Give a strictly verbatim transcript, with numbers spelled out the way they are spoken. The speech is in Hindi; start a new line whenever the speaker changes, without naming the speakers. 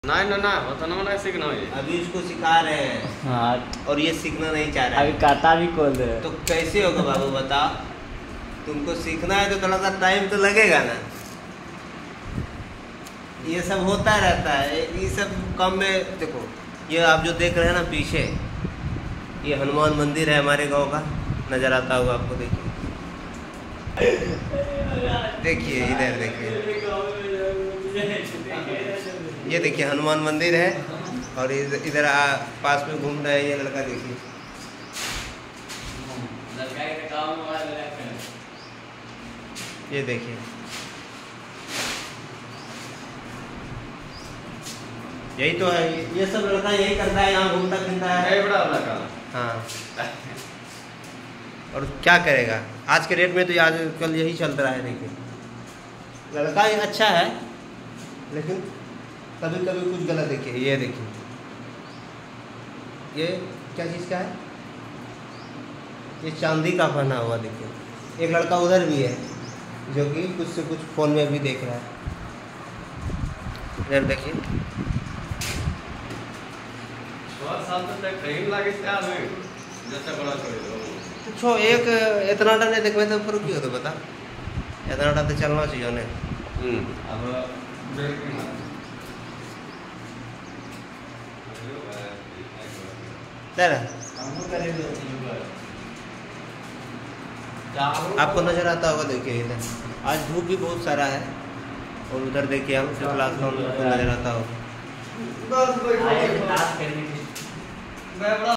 नहीं ना ना होता ना ना सीखना है।
अभी इसको सिखा रहे हैं।
हाँ
और ये सीखना नहीं चाह रहा है।
अभी काटा भी खोल दे।
तो कैसे होगा बाबू बताओ? तुमको सीखना है तो थोड़ा सा टाइम तो लगेगा ना। ये सब होता रहता है, ये सब कम में। देखो ये आप जो देख रहे हैं ना पीछे, ये हनुमान मंदिर है हमारे गांव का, नजर आता होगा आपको। देखिए देखिए इधर देखिए, ये देखिए हनुमान मंदिर है। और इधर पास में घूम रहा है ये लड़का। देखिए ये देखिए, यही तो है। ये सब लड़का यही करता है, यहाँ घूमता फिरता है।
बड़ा लड़का।
हाँ और क्या करेगा आज के रेट में, तो आज कल यही चल रहा है। देखिए लड़का ही अच्छा है, लेकिन कभी कभी कुछ गलत। देखिए ये देखिए, ये क्या चीज़ का है? ये चांदी का पहना हुआ। देखिए एक लड़का उधर भी है जो कि कुछ से कुछ फ़ोन में भी देख रहा है। इधर देखिए छो एक इतना नहीं देखते तो फिर की होता बता, इतना तो चलना चाहिए उन्हें। आपको नजर आता होगा। देखिए इधर आज धूप भी बहुत सारा है, और उधर देखिए हम क्लास नजर आता होगा।